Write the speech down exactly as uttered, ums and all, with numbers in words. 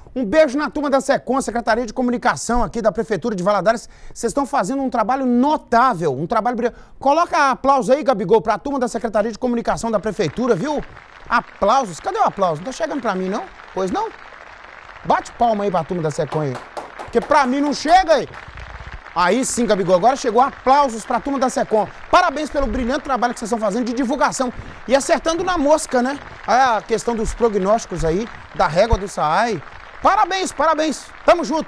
Um beijo na turma da SECOM, Secretaria de Comunicação aqui da Prefeitura de Valadares. Vocês estão fazendo um trabalho notável, um trabalho brilhante. Coloca aplauso aí, Gabigol, para a turma da Secretaria de Comunicação da Prefeitura, viu? Aplausos. Cadê o aplauso? Não tá chegando para mim, não? Pois não? Bate palma aí para a turma da SECOM aí. Porque para mim não chega aí. Aí sim, Gabigol, agora chegou aplausos para a turma da SECOM. Parabéns pelo brilhante trabalho que vocês estão fazendo de divulgação. E acertando na mosca, né? A questão dos prognósticos aí, da régua do S A A I. Parabéns, parabéns. Tamo junto.